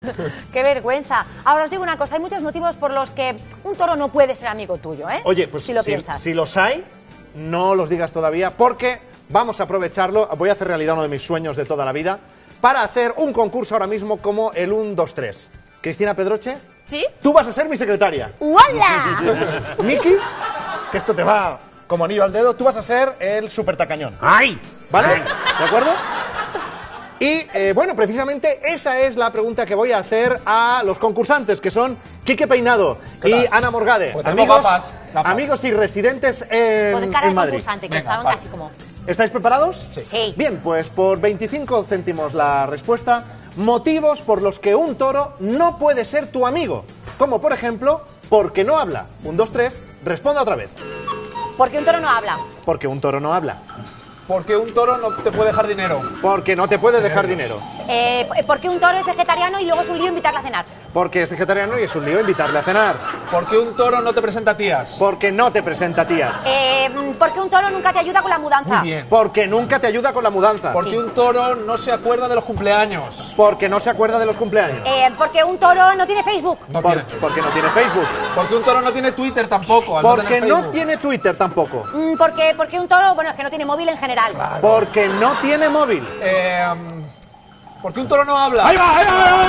Qué vergüenza. Ahora os digo una cosa, hay muchos motivos por los que un toro no puede ser amigo tuyo, ¿eh? Oye, pues si lo piensas. Si los hay, no los digas todavía, porque vamos a aprovecharlo, voy a hacer realidad uno de mis sueños de toda la vida, para hacer un concurso ahora mismo como el 1, 2, 3. Cristina Pedroche, ¿Sí? tú vas a ser mi secretaria. ¡Hola! Miki, que esto te va como anillo al dedo, tú vas a ser el super tacañón. ¡Ay! ¿Vale? ¿De acuerdo? Y, bueno, precisamente esa es la pregunta que voy a hacer a los concursantes, que son Quique Peinado y Ana Morgade. Pues tenemos gafas. Amigos y residentes Con cara en de Madrid. concursante, que Venga, estaban vale. casi como... ¿Estáis preparados? Sí. Bien, pues por 25 céntimos la respuesta. Motivos por los que un toro no puede ser tu amigo. Como, por ejemplo, porque no habla. 1, 2, 3, responda otra vez. Porque un toro no habla. Porque un toro no habla. Porque un toro no te puede dejar dinero. Porque no te puede dejar dinero. Porque un toro es vegetariano y luego es un lío invitarle a cenar. Porque es vegetariano y es un lío invitarle a cenar. Porque un toro no te presenta tías. Porque no te presenta tías. Porque un toro nunca te ayuda con la mudanza. Muy bien. Porque nunca te ayuda con la mudanza. Porque un toro no se acuerda de los cumpleaños. Porque no se acuerda de los cumpleaños. Porque un toro no tiene Facebook. No tiene. Porque no tiene Facebook. Porque un toro no tiene Twitter tampoco. al Porque tener no Facebook. tiene Twitter tampoco. Porque un toro, bueno, es que no tiene móvil en general. Porque no tiene móvil. Porque un toro no habla. ¡Ahí va! ¡Ahí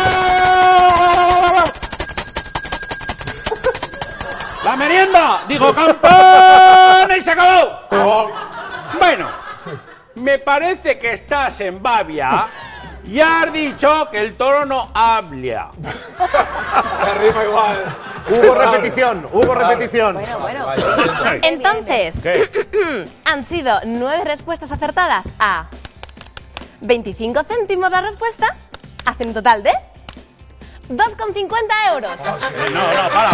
va! ¡La merienda! ¡Digo campana y se acabó! Bueno, me parece que estás en Bavia y has dicho que el toro no habla. Me rima igual. Hubo repetición, hubo repetición. Bueno. Entonces, ¿Qué? han sido 9 respuestas acertadas a 25 céntimos la respuesta, hace un total de 2,50 euros. No, para.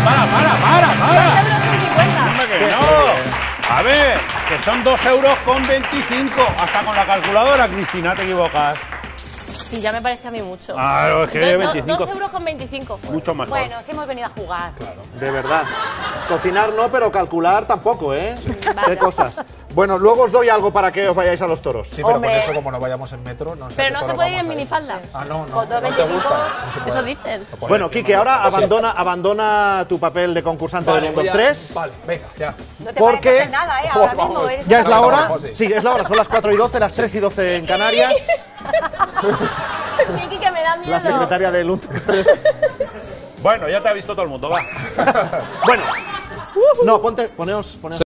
2,50 Hombre, que no. A ver, que son 2,25 euros. Hasta con la calculadora, Cristina, te equivocas. Sí, ya me parece a mí mucho. Claro, es que 25. 2,25 euros. Mucho mejor. Bueno, si hemos venido a jugar. De verdad. Cocinar no, pero calcular tampoco, ¿eh? Vale. Qué cosas. Bueno, luego os doy algo para que os vayáis a los toros. Sí, pero Hombre. con eso, como no vayamos en metro, no sé. Pero qué no se toro puede ir vamos en a minifalda. Ah, no. Con ¿No te 2,25? gusta? No se puede. Eso dicen. Bueno, Quique, ahora abandona tu papel de concursante Vale, del 1, 2, voy a- 3. Vale, venga, ya. No te ¿Por qué? parece nada, ahora mismo. Vamos. Eres ¿Ya es la hora? Vamos, sí. Sí, es la hora. Son las 4:12, las 3:12 en Canarias. Miki, que me da miedo. La secretaria del 1, 2, 3. Bueno, ya te ha visto todo el mundo, va. Bueno. No, poneos